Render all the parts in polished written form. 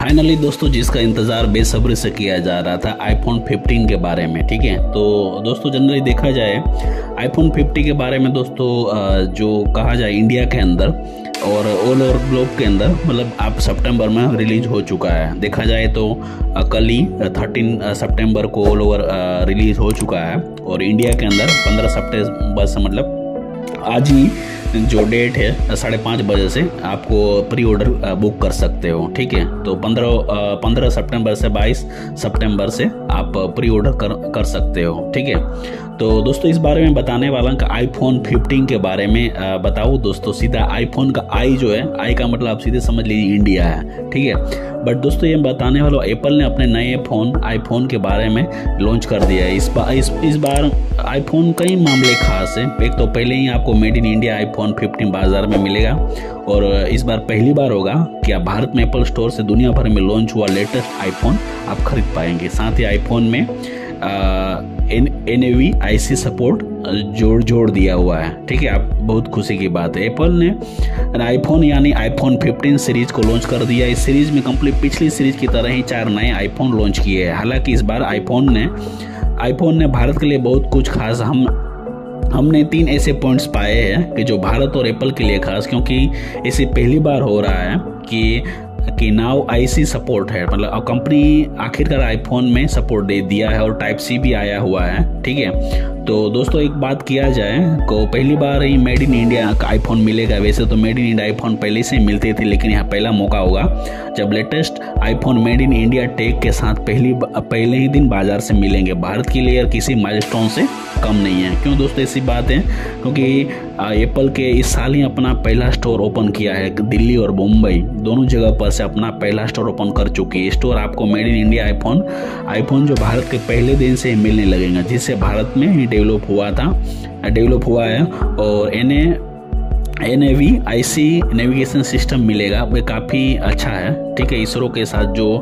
Finally दोस्तों, जिसका इंतज़ार बेसब्री से किया जा रहा था आईफोन 15 के बारे में, ठीक है। तो दोस्तों जनरली देखा जाए आईफोन 50 के बारे में दोस्तों, जो कहा जाए इंडिया के अंदर और ऑल ओवर ग्लोब के अंदर, मतलब आप सितंबर में रिलीज हो चुका है। देखा जाए तो कल ही 13 सितंबर को ऑल ओवर रिलीज हो चुका है और इंडिया के अंदर 15 सितंबर से, मतलब आज ही जो डेट है 5:30 बजे से आपको प्री ऑर्डर बुक कर सकते हो, ठीक है। तो 15 सितंबर से 22 सितंबर से आप प्री ऑर्डर कर सकते हो, ठीक है। तो दोस्तों इस बारे में बताने वाला हूं कि आईफोन 15 के बारे में बताऊँ दोस्तों। सीधा आईफोन का आई जो है, आई का मतलब आप सीधे समझ लीजिए इंडिया है, ठीक है। बट दोस्तों ये बताने वाला एप्पल ने अपने नए फ़ोन आईफोन के बारे में लॉन्च कर दिया है। इस बार आईफोन कई मामले खास हैं। एक तो पहले ही आपको मेड इन इंडिया आईफोन 15 बाजार में मिलेगा और इस बार पहली बार होगा कि आप भारत में एप्पल स्टोर से दुनिया भर में लॉन्च हुआ लेटेस्ट आईफोन आप खरीद पाएंगे। साथ ही आईफोन में NAVIC सपोर्ट जोड़ दिया हुआ है, ठीक है। आप बहुत खुशी की बात है, एप्पल ने आईफोन यानी आईफोन 15 सीरीज को लॉन्च कर दिया। इस सीरीज में कंप्लीट पिछली सीरीज की तरह ही 4 नए आईफोन लॉन्च किए हैं। हालांकि इस बार आईफोन ने भारत के लिए बहुत कुछ खास हमने 3 ऐसे पॉइंट्स पाए हैं कि जो भारत और एप्पल के लिए खास, क्योंकि इसे पहली बार हो रहा है कि नाउ IC सपोर्ट है, मतलब कंपनी आखिरकार आईफोन में सपोर्ट दे दिया है और टाइप C भी आया हुआ है, ठीक है। तो दोस्तों एक बात किया जाए को पहली बार ही मेड इन इंडिया का आईफोन मिलेगा। वैसे तो मेड इन इंडिया आईफोन पहले से मिलते थे, लेकिन यहाँ पहला मौका होगा जब latest iPhone made in India tag के साथ पहले ही दिन बाजार से मिलेंगे। भारत के लिए किसी माइलस्टोन से कम नहीं है। क्यों दोस्तों ऐसी बात है? क्योंकि एप्पल के इस साल ही अपना पहला स्टोर ओपन किया है। दिल्ली और मुंबई दोनों जगह पर से अपना पहला स्टोर ओपन कर चुकी है। स्टोर आपको मेड इन इंडिया आईफोन जो भारत के पहले दिन से मिलने लगेगा, जिससे भारत में ही डेवलप हुआ है। और NAVIC नेविगेशन सिस्टम मिलेगा, वो काफ़ी अच्छा है, ठीक है। इसरो के साथ जो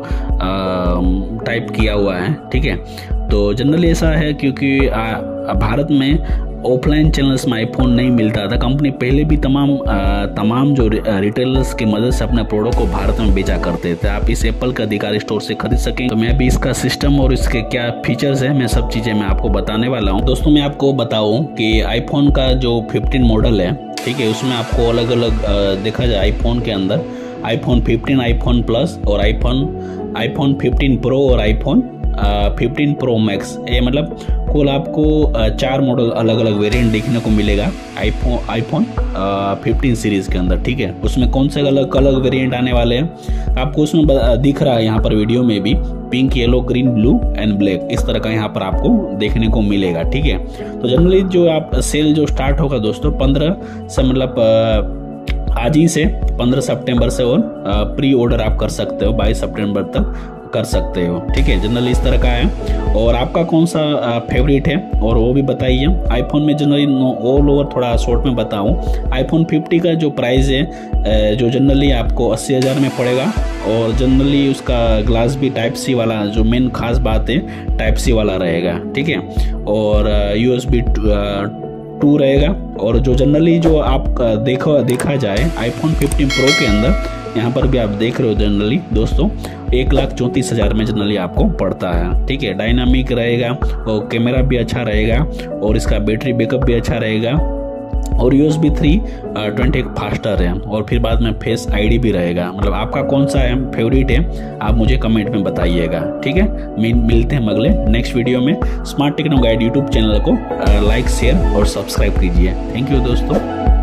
टाइप किया हुआ है, ठीक है। तो जनरली ऐसा है क्योंकि भारत में ऑफलाइन चैनल्स में आईफोन नहीं मिलता था। कंपनी पहले भी तमाम जो रिटेलर्स की मदद से अपने प्रोडक्ट को भारत में बेचा करते थे। आप इस एप्पल के अधिकारी स्टोर से खरीद सकें। तो मैं भी इसका सिस्टम और इसके क्या फीचर्स है, मैं सब चीज़ें मैं आपको बताने वाला हूँ। दोस्तों मैं आपको बताऊँ कि आईफोन का जो 15 मॉडल है, ठीक है, उसमें आपको अलग अलग देखा जाए आईफोन के अंदर आईफोन 15, आईफोन प्लस और आईफोन 15 प्रो और आईफोन 15 प्रो मैक्स, ये मतलब कुल आपको 4 मॉडल अलग अलग वेरिएंट देखने को मिलेगा आईफोन 15 सीरीज के अंदर, ठीक है। उसमें कौन से अलग अलग वेरिएंट आने वाले हैं आपको उसमें दिख रहा है यहाँ पर वीडियो में भी, pink, yellow, green, blue and black, इस तरह का यहाँ पर आपको देखने को मिलेगा, ठीक है। तो जनरली जो आप सेल जो स्टार्ट होगा दोस्तों 15 से, मतलब आज ही से 15 सितंबर से और प्री ऑर्डर आप कर सकते हो 22 सितंबर तक कर सकते हो, ठीक है। जनरली इस तरह का है। और आपका कौन सा फेवरेट है और वो भी बताइए। आईफोन में जनरली ऑल ओवर थोड़ा शॉर्ट में बताऊं, आईफोन 50 का जो प्राइस है जो जनरली आपको 80,000 में पड़ेगा और जनरली उसका ग्लास भी टाइप C वाला, जो मेन खास बात है टाइप C वाला रहेगा, ठीक है। और USB 2 रहेगा। और जो जनरली जो आप देखा जाए आईफोन 15 प्रो के अंदर, यहाँ पर भी आप देख रहे हो जनरली दोस्तों 1,34,000 में जनरली आपको पड़ता है, ठीक है। डायनामिक रहेगा और कैमरा भी अच्छा रहेगा और इसका बैटरी बैकअप भी अच्छा रहेगा और USB 3.20 फास्टर है और फिर बाद में फेस ID भी रहेगा। मतलब आपका कौन सा है फेवरेट है, आप मुझे कमेंट में बताइएगा, ठीक है। मिलते हैं अगले नेक्स्ट वीडियो में। Smart techno guide YouTube channel को लाइक, शेयर और सब्सक्राइब कीजिए। थैंक यू दोस्तों।